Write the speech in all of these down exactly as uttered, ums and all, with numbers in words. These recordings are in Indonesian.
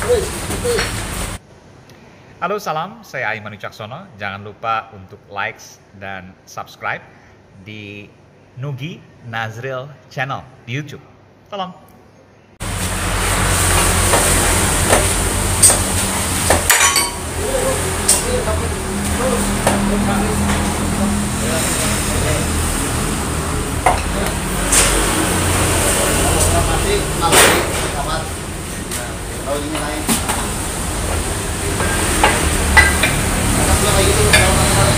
Halo, salam. Saya Aiman Wicaksono. Jangan lupa untuk likes dan subscribe di Nugi Nazril Channel di YouTube. Salam. Masih malam kamar. Kalau ini lain. Kalau kayak gitu kalau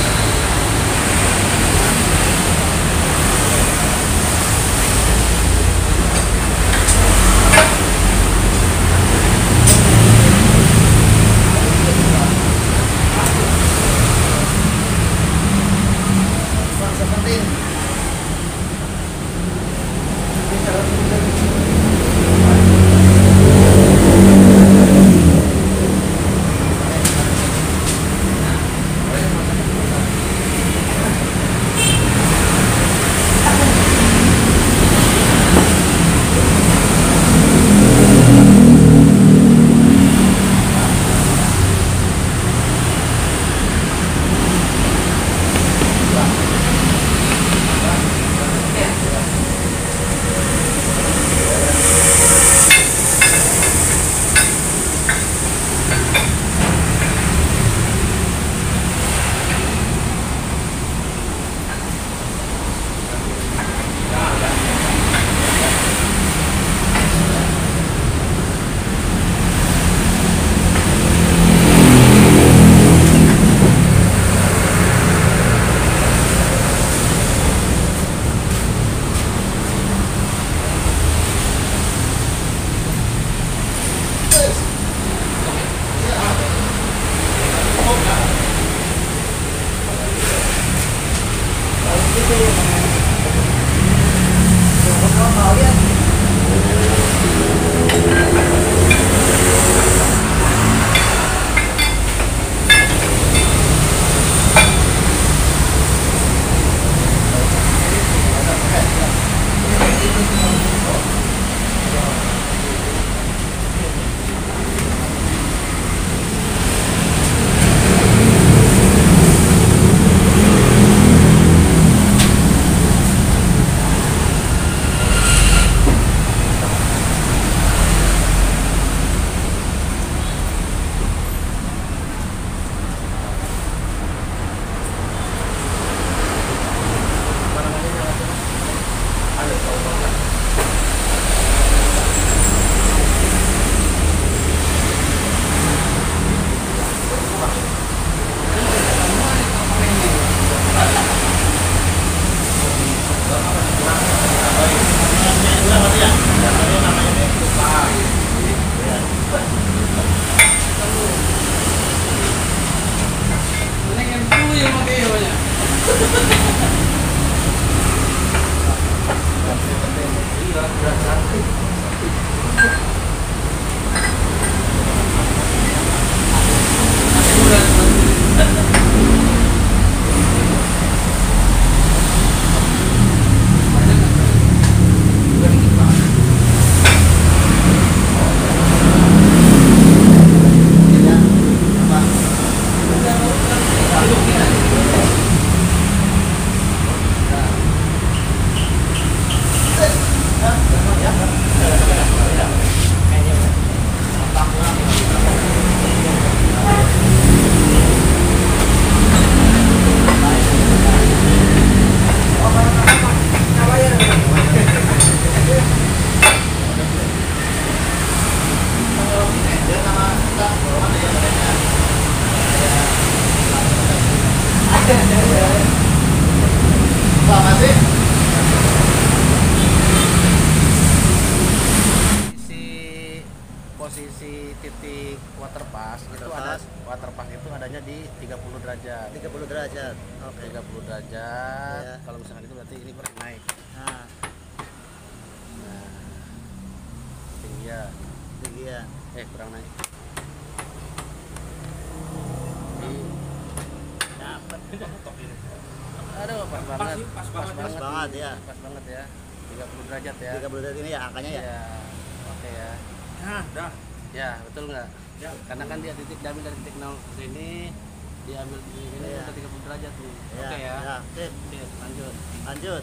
posisi titik water pass itu ada water pass itu adanya di tiga puluh derajat. tiga puluh derajat. Oke. Okay. tiga puluh derajat. Ya. Kalau misalkan itu berarti ini kurang naik. Nah, Nah, tinggian. tinggian. Eh, kurang naik. Dapat. Aduh, pas banget. Pas, pas, Pas banget, banget. banget, ini. ya. Pas banget ya. tiga puluh derajat ya. tiga puluh derajat ini ya angkanya ya. Iya. Oke ya. Nah, dah. Ya, betul nggak? Ya. Karena kan dia titik diambil dari titik nol ke sini, diambil di sini Iya. ke tiga puluh derajat nih. Ya, Oke ya. ya, sip. Oke, lanjut. Lanjut.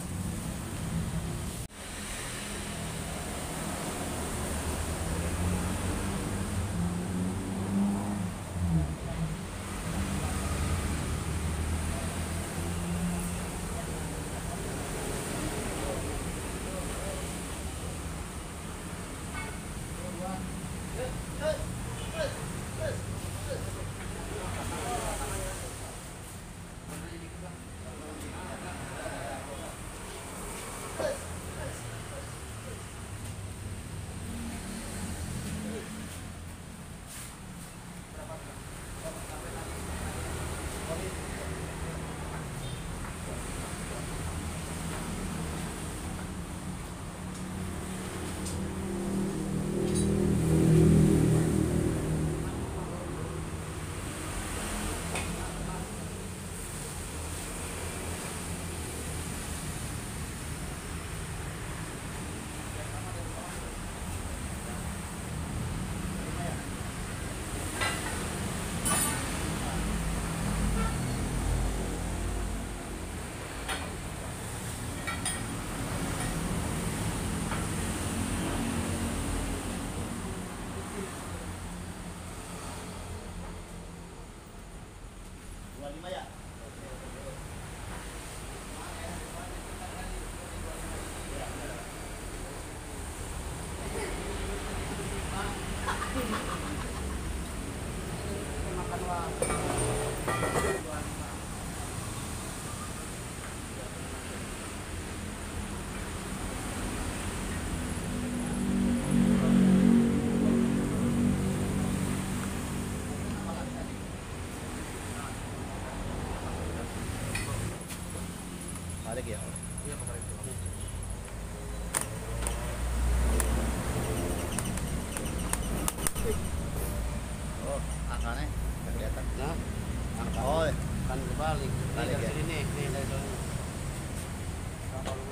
dua puluh lima ya. Balik ya. Iya, kemarin itu. Oh, angkanya nggak kelihatan. Nah, angka Oh, kan berbalik. Nih, Balik dari ya. sini nih, nih dari sini. Apa lu?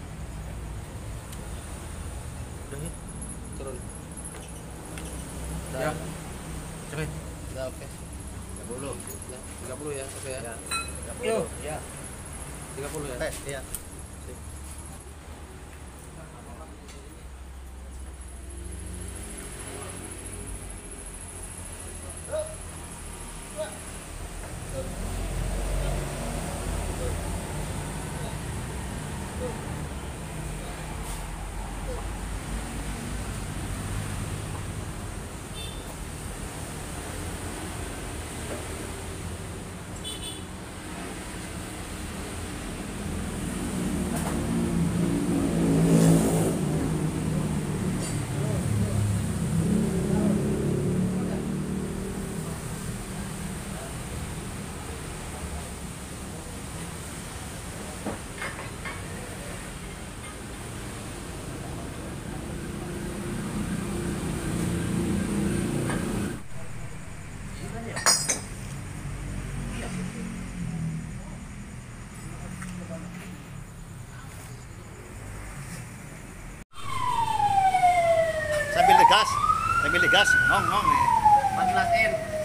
Udah nih, turun. udah. Ya. Cepet. Udah oke. tiga puluh. Ya, tiga puluh ya, oke ya. Ya. Yo. Ya. tiga puluh ya. Tes, iya. Sambil digas, sambil digas, ngong ngong nih. empat belas N.